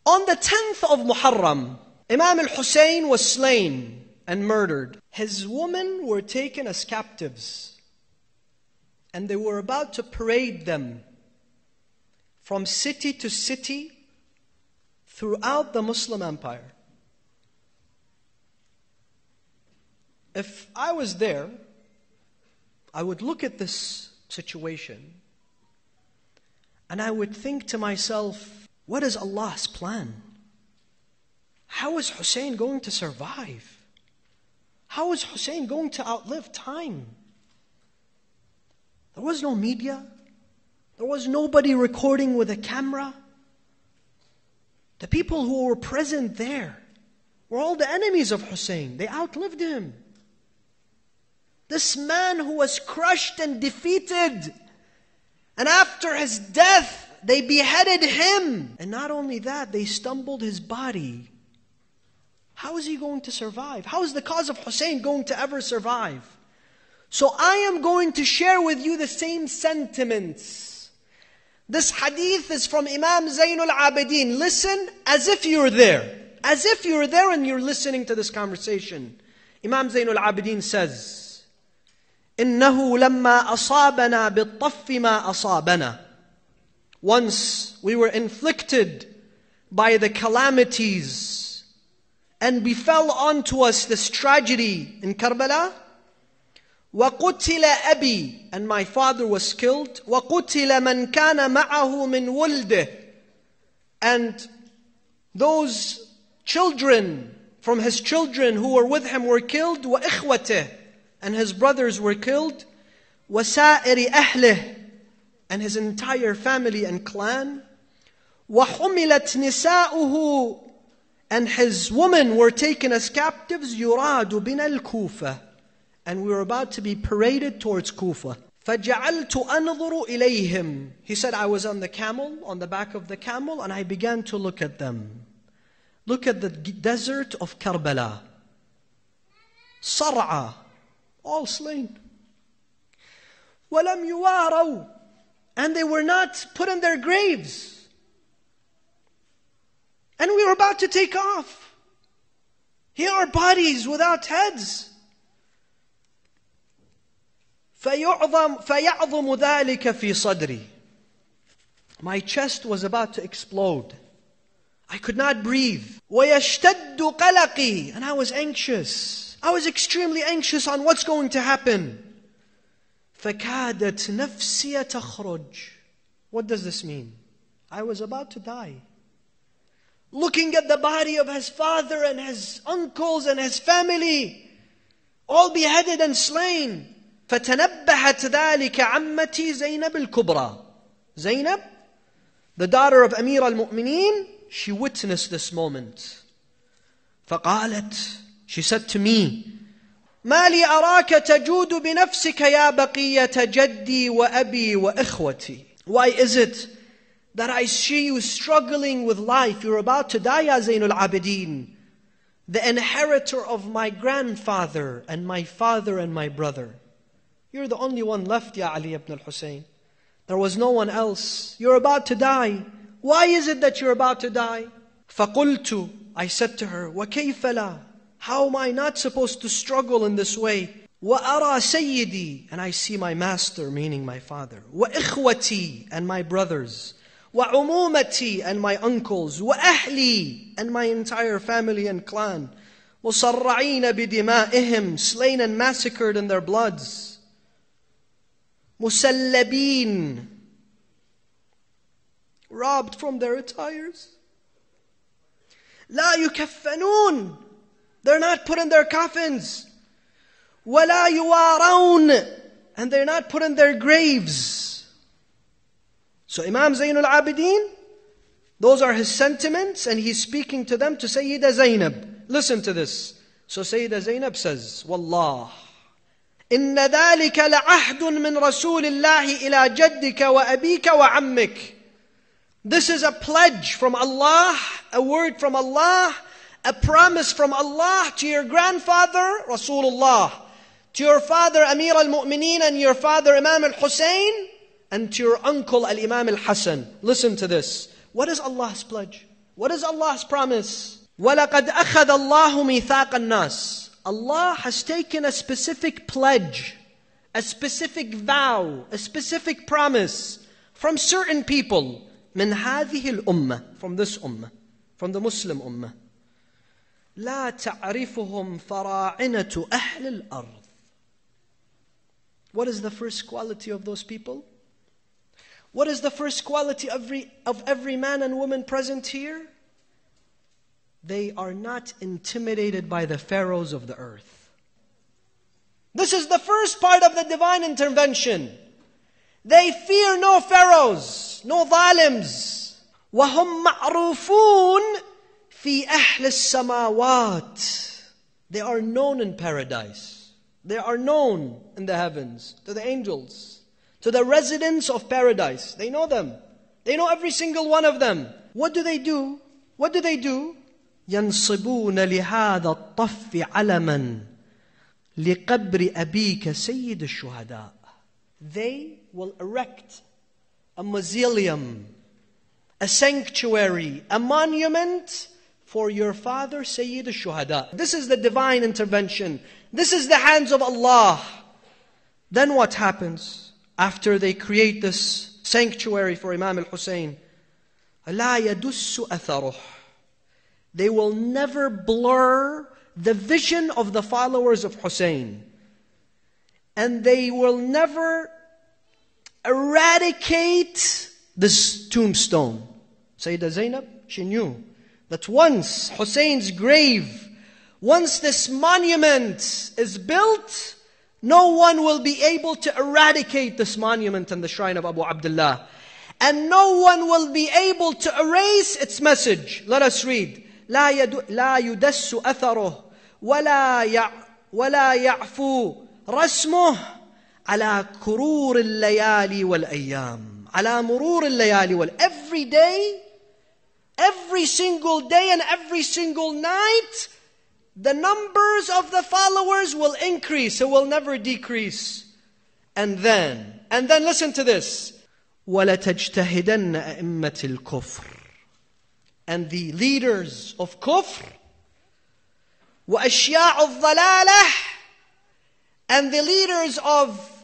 On the 10th of Muharram, Imam al-Hussein was slain and murdered. His women were taken as captives, and they were about to parade them from city to city throughout the Muslim empire. If I was there, I would look at this situation and I would think to myself, what is Allah's plan? How is Hussein going to survive? How is Hussein going to outlive time? There was no media. There was nobody recording with a camera. The people who were present there were all the enemies of Hussein. They outlived him. This man who was crushed and defeated, and after his death, they beheaded him. And not only that, they stumbled his body. How is he going to survive? How is the cause of Hussein going to ever survive? So I am going to share with you the same sentiments. This hadith is from Imam Zayn al-Abidin. Listen as if you're there. As if you're there and you're listening to this conversation. Imam Zayn al-Abidin says, إِنَّهُ لَمَّا أَصَابَنَا بِالطَّفِّ مَا أَصَابَنَا. Once we were inflicted by the calamities and befell onto us this tragedy in Karbala. وَقُتِلَ أَبِي, and my father was killed. وَقُتِلَ مَنْ كَانَ مَعَهُ مِنْ وُلْدِهِ, and those children from his children who were with him were killed. وَإِخْوَتِهِ, and his brothers were killed. وَسَائِرِ أَهْلِهِ, and his entire family and clan. وَحُمِلَتْ نِسَاؤُهُ, and his women were taken as captives. يُرَادُ بِنَا الْكُوفَةِ, and we were about to be paraded towards Kufa. فَجَعَلْتُ أَنْظُرُ إِلَيْهِمْ. He said, I was on the camel, on the back of the camel, and I began to look at them. Look at the desert of Karbala. صَرْعَى, all slain. وَلَمْ يُوَارَوْا, and they were not put in their graves. And we were about to take off. Here are bodies without heads. فَيَعْظَمُ ذَلِكَ فِي صَدْرِي. My chest was about to explode. I could not breathe. وَيَشْتَدُّ قَلَقِي, and I was anxious. I was extremely anxious on what's going to happen. فَكَادَتْ نَفْسِيَ تَخْرُجْ. What does this mean? I was about to die. Looking at the body of his father and his uncles and his family, all beheaded and slain. فَتَنَبَّهَتْ ذَلِكَ عَمَّتِي زَيْنَبْ الْكُبْرَى. Zaynab, the daughter of Amir al-Mu'mineen, she witnessed this moment. فَقَالَتْ, she said to me, مَا لِي أَرَاكَ تَجُودُ بِنَفْسِكَ يَا بَقِيَّةَ جَدِّي وَأَبِي وَإِخْوَتِي. Why is it that I see you struggling with life? You're about to die, Ya Zayn al-Abidin, the inheritor of my grandfather and my father and my brother. You're the only one left, Ya Ali ibn al-Hussein. There was no one else. You're about to die. Why is it that you're about to die? فَقُلْتُ, I said to her, وَكَيْفَ لَا, how am I not supposed to struggle in this way? وَأَرَى سَيِّدِي, and I see my master, meaning my father. وَإِخْوَتِي, and my brothers. وَعُمُومَتِي, and my uncles. وَأَهْلِي, and my entire family and clan. مُصَرَّعِينَ بِدِمَائِهِمْ, slain and massacred in their bloods. مُسَلَّبِينَ, robbed from their attires. لَا يُكَفَّنُونَ, they're not put in their coffins. وَلَا يُوَارَوْنَ, and they're not put in their graves. So Imam Zayn al-Abidin, those are his sentiments, and he's speaking to them to Sayyida Zaynab. Listen to this. So Sayyida Zaynab says, Wallah, إِنَّ ذَلِكَ لَعَهْدٌ مِّن رَسُولِ اللَّهِ إِلَى جَدِّكَ وَأَبِيكَ وَعَمِّكَ. This is a pledge from Allah, a word from Allah, a promise from Allah to your grandfather, Rasulullah, to your father, Amir al-Mu'mineen, and your father, Imam al-Hussein, and to your uncle, al-Imam al-Hassan. Listen to this. What is Allah's pledge? What is Allah's promise? وَلَقَدْ أَخَذَ اللَّهُ مِيثَاقَ النَّاسِ. Allah has taken a specific pledge, a specific vow, a specific promise from certain people. مِنْ هَذِهِ الْأُمَّةِ. From this ummah, from the Muslim ummah. لَا تَعْرِفُهُمْ فَرَاعِنَةُ أَهْلِ الْأَرْضِ. What is the first quality of those people? What is the first quality of every man and woman present here? They are not intimidated by the pharaohs of the earth. This is the first part of the divine intervention. They fear no pharaohs, no zalims. وَهُمْ مَعْرُوفُونَ فِي أَهْلِ السَّمَاوَاتِ. They are known in paradise. They are known in the heavens, to the angels, to the residents of paradise. They know them. They know every single one of them. What do they do? What do they do? ينصبون لهذا الطف علما لقبر أبيك سيد الشهداء. They will erect a mausoleum, a sanctuary, a monument for your father Sayyid al-Shuhada. This is the divine intervention. This is the hands of Allah. Then what happens after they create this sanctuary for Imam al-Hussein? لا يدس أثره. They will never blur the vision of the followers of Hussein. And they will never eradicate this tombstone. Sayyidah Zainab, she knew that once Hussein's grave, once this monument is built, no one will be able to eradicate this monument and the shrine of Abu Abdullah. And no one will be able to erase its message. Let us read. لا يدس أثره ولا يعفو رسمه على كرور الليالي والأيام. على مرور الليالي every day, every single day and every single night, the numbers of the followers will increase. It will never decrease. And then listen to this. وَلَتَجْتَهِدَنَّ أَئِمَّةِ الْكُفْرِ. And the leaders of kufr, وَأَشْيَاعُ الضَّلَالَةِ, and the leaders of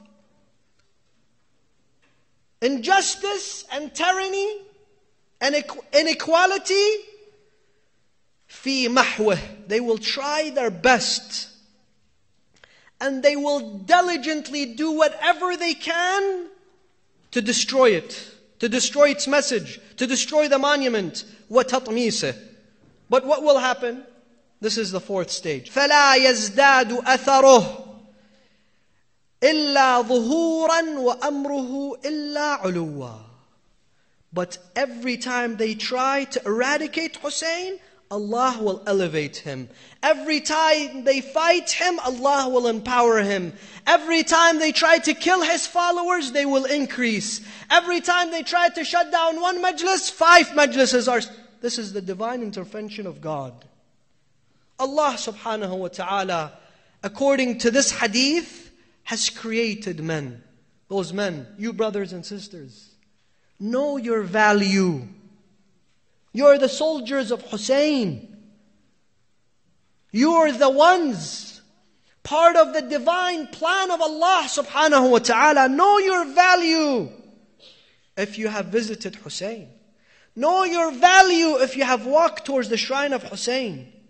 injustice and tyranny and inequality, فِي مَحْوِهِ. They will try their best and they will diligently do whatever they can to destroy it, to destroy its message, to destroy the monument. وَتَطْمِيسِهِ. But what will happen? This is the fourth stage. فَلَا يَزْدَادُ أَثَرُهُ إِلَّا ظُهُورًا وَأَمْرُهُ إِلَّا عُلُوًّا. But every time they try to eradicate Hussein, Allah will elevate him. Every time they fight him, Allah will empower him. Every time they try to kill his followers, they will increase. Every time they try to shut down one majlis, 5 majlises are... This is the divine intervention of God. Allah subhanahu wa ta'ala, according to this hadith, has created men. Those men, you brothers and sisters, know your value. You're the soldiers of Hussein. You're the ones, part of the divine plan of Allah subhanahu wa ta'ala. Know your value if you have visited Hussein. Know your value if you have walked towards the shrine of Hussein.